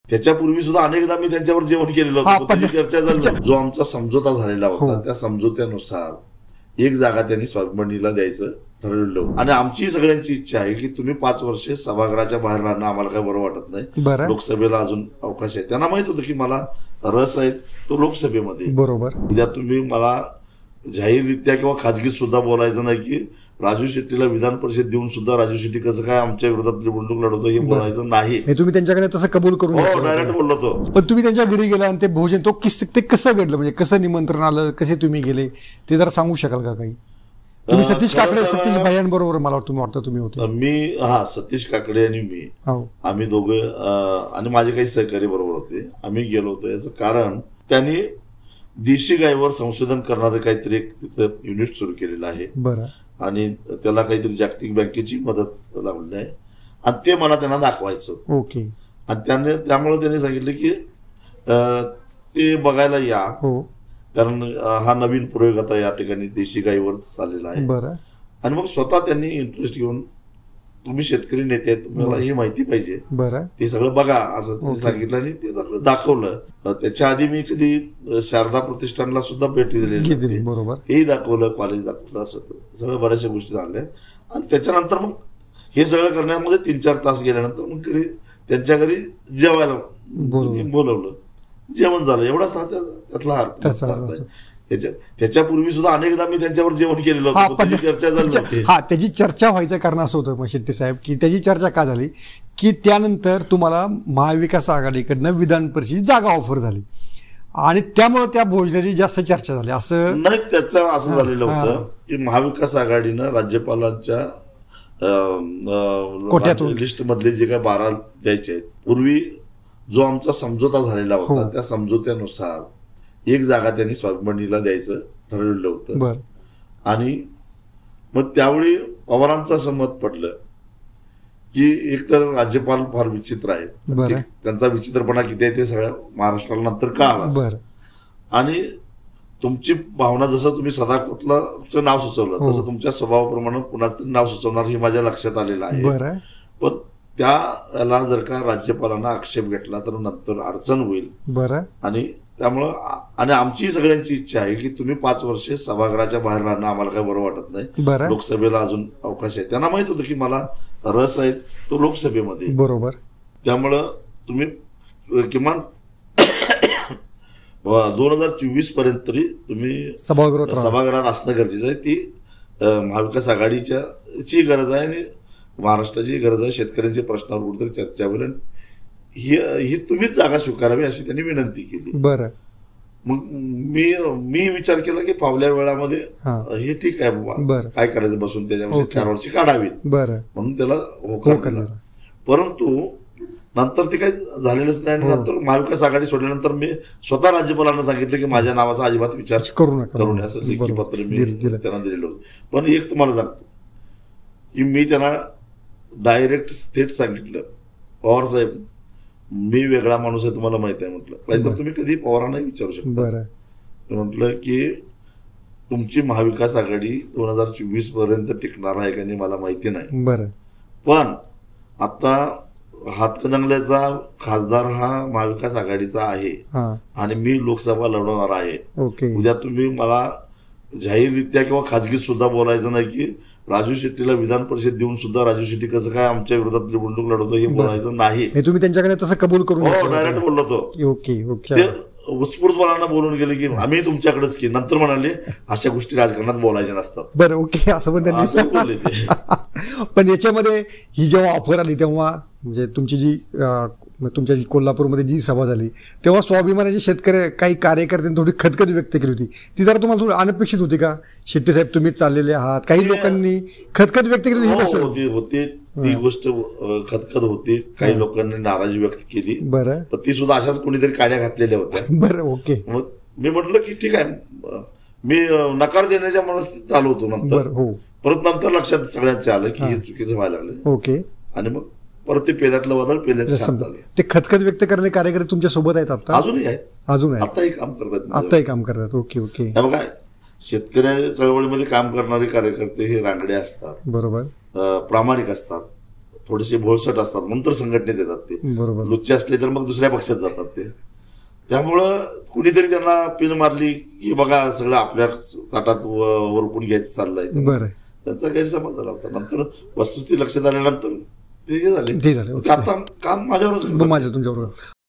त्याच्यापूर्वी सुद्धा अनेकदा मी त्यांच्यावर जेवण केलेलं होतं, त्याची चर्चा झाली. जो आमचा समझोता झालेला होता त्या समझोत्यानुसार एक जागा त्यांनी स्वाभिमानीला द्यायचं ठरवलं होतं. आणि आमची सगळ्यांची इच्छा आहे की तुम्ही 5 वर्षे सभागृहाच्या बाहेर राहणं आम्हाला काही बरं वाटत नाही. लोकसभेला अजून अवकाश आहे. त्यांना माहित होतं की मला रस आहे तो लोकसभेमध्ये. बरोबर. उद्या तुम्ही मला जाहीररित्या किंवा खाजगीत सुद्धा बोलायचं नाही की राजू शेट्टीला विधान परिषद देऊन सुद्धा राजू शेट्टी कसं काय आमच्या विरोधात निवडणूक लढवतो हे बोलायचं नाही. तुम्ही त्यांच्याकडे तसं कबूल करून डायरेक्ट बोललो तो. पण तुम्ही त्यांच्या घरी गेला आणि ते भोजन ते कसं घडलं, म्हणजे कसं निमंत्रण आलं, कसे तुम्ही गेले ते जरा सांगू शकाल का काही? तुम्ही सतीश काकडे सतीश भायांबरोबर मला वाटतं तुम्ही होते. मी सतीश काकडे आणि मी आम्ही दोघं आणि माझे काही सहकारी बरोबर होते. आम्ही गेलो होतो. याचं कारण त्यांनी देशी गायीवर संशोधन करणारे काहीतरी एक तिथं युनिट सुरू केलेलं आहे. बरं. आणि त्याला काहीतरी जागतिक बँकेची मदत लावलेली आहे आणि ते मला त्यांना दाखवायचं. ओके. आणि त्यामुळे त्यांनी सांगितलं की ते बघायला या, कारण हा नवीन प्रयोग आता या ठिकाणी देशी गायीवर चाललेला आहे. बरं. आणि मग स्वतः त्यांनी इंटरेस्ट घेऊन तुम्ही शेतकरी नेते आहेत, तुम्हाला ही माहिती पाहिजे, बरं, ते सगळं बघा असं त्यांनी सांगितलं आणि ते सगळं दाखवलं. त्याच्या आधी मी कधी शारदा प्रतिष्ठानला सुद्धा भेट दिलेली, बरोबर, हेही दाखवलं, कॉलेज दाखवलं, असं सगळ्या बऱ्याचशा गोष्टी झाल्या. आणि त्याच्यानंतर मग हे सगळं करण्यामध्ये 3-4 तास गेल्यानंतर मग घरी त्यांच्या घरी जेवायला बोलवलं. जेवण झालं, एवढाच त्यातला अर्थ. त्याच्यापूर्वी सुद्धा अनेकदा मी त्यांच्यावर जेवण केलेलं होतं, त्याची चर्चा झाली. त्याची चर्चा व्हायचं कारण असं होतं शेट्टी साहेब की त्याची चर्चा का झाली की त्यानंतर तुम्हाला महाविकास आघाडीकडनं विधान परिषदेची जागा ऑफर झाली आणि त्यामुळे त्या भोजनाची जास्त चर्चा झाली. असं नाही, त्याचं असं झालेलं होतं की महाविकास आघाडीनं राज्यपालांच्या कोट्यातून लिस्ट मधले जे काही 12 द्यायचे आहेत, पूर्वी जो आमचा समझोता झालेला होता त्या समझोत्यानुसार एक जागा त्यांनी स्वाभिमानीला द्यायचं ठरवलेलं होतं. आणि मग त्यावेळी पवारांचं असं मत पडलं की एकतर राज्यपाल फार विचित्र आहे, त्यांचा विचित्रपणा किती आहे ते सगळ्या महाराष्ट्राला नंतर कळालं. आणि तुमची भावना, जसं तुम्ही सदाकोतलाचं नाव सुचवलं तसं तुमच्या स्वभावाप्रमाणे कुणाचं नाव सुचवणार हे माझ्या लक्षात आलेलं आहे. पण त्याला जर का राज्यपालांना आक्षेप घेतला तर नंतर अडचण होईल. आणि त्यामुळं आणि आमची सगळ्यांची इच्छा आहे की तुम्ही 5 वर्षे सभागृहाच्या बाहेर राहणं आम्हाला काही बरं वाटत नाही. लोकसभेला अजून अवकाश आहे. त्यांना माहित होतं की मला रस आहे तो लोकसभेमध्ये. बरोबर. त्यामुळं तुम्ही किमान 2024 पर्यंत तरी तुम्ही सभागृहात असणं गरजेचं आहे. ती महाविकास आघाडीची गरज आहे आणि महाराष्ट्राची गरज आहे. शेतकऱ्यांच्या प्रश्नावर कुठेतरी चर्चा होईल. ही तुम्हीच जागा स्वीकारावी अशी त्यांनी विनंती केली. बरं. मग मी विचार केला की पावल्या वेळामध्ये हे ठीक आहे बाबा, काय करायचं बसून त्याच्यामध्ये 4 वर्ष काढावीत, म्हणून त्याला होकार दिला. परंतु नंतर ते काही झालेलंच नाही. आणि नंतर महाविकास आघाडी सोडल्यानंतर मी स्वतः राज्यपालांना सांगितलं की माझ्या नावाचा अजिबात विचार करू नये असं लेखी पत्र मी त्यांना दिलेलं होतं. पण एक तुम्हाला सांगतो की मी त्यांना डायरेक्ट थेट सांगितलं, पवार साहेब मी वेगळा माणूस आहे तुम्हाला माहिती आहे म्हटलं, पाहिजे तर तुम्ही कधी पवारांना विचारू शकता. म्हटलं की तुमची महाविकास आघाडी 2024 पर्यंत टिकणार आहे का नाही मला माहिती नाही, पण आता हातकणंगल्याचा खासदार हा महाविकास आघाडीचा आहे आणि मी लोकसभा लढवणार आहे. उद्या तुम्ही मला जाहीररित्या किंवा खाजगीत सुद्धा बोलायचं नाही की राजू शेट्टीला विधान परिषद देऊन सुद्धा राजू शेट्टी कसं काय आमच्या विरोधात निवडणूक लढवतो हे बोलायचं नाही. तुम्ही त्यांच्याकडे तसं कबूल करून डायरेक्ट बोललो तो. ते उत्स्फूर्तपणे बोलून गेले की आम्ही तुमच्याकडेच की, नंतर म्हणाले अशा गोष्टी राजकारणात बोलायच्या नसतात. बरं, ओके, असं पण त्यांनी बोलले. पण याच्यामध्ये ही जेव्हा ऑफर आली तेव्हा म्हणजे तुमच्या जी कोल्हापूरमध्ये जी सभा झाली तेव्हा स्वाभिमानाचे शेतकरी काही कार्यकर्त्यांनी थोडी खदखद व्यक्त केली होती. ती जरा तुम्हाला थोडी अनपेक्षित होती का? शेट्टी साहेब तुम्हीच चाललेले आहात, काही लोकांनी खदखद व्यक्त केली होती. ती गोष्ट खदखद होती, काही लोकांनी नाराजी व्यक्त केली. बरं. ती सुद्धा अशाच कोणीतरी काड्या घातलेल्या होत्या. बरं, ओके. मग मी म्हटलं की ठीक आहे, मी नकार देण्याच्या मनस्थितीत आलो होतो. नंतर परत नंतर लक्षात सगळ्यांचे आलं की हे चुकीचं व्हायला लागलं. ओके. आणि मग परत ते पेल्यातलं वादळ पेल्यात शांत झालं. ते खतखत व्यक्त करणारे कार्यकर्ते तुमच्या सोबत आहेत आता? अजूनही आहेत. आताही काम करतात. Okay, okay. बघा, शेतकऱ्या चळवळीमध्ये काम करणारे कार्यकर्ते हे रांगडे असतात, बरोबर, प्रामाणिक असतात, थोडेसे भोळसट असतात, नंतर संघटनेत येतात ते. बरोबर. लुच्चे असले तर मग दुसऱ्या पक्षात जातात ते. त्यामुळं कुणीतरी त्यांना पिन मारली की बघा सगळं आपल्या ताटात वरपून घ्यायचं चाललंय, बरं, त्यांचा गैरसमज झाला होता. नंतर वस्तुस्थिती लक्षात आल्यानंतर ते झाले. ते झाले. आता काम माझ्यावरच माझ्या तुमच्याबरोबर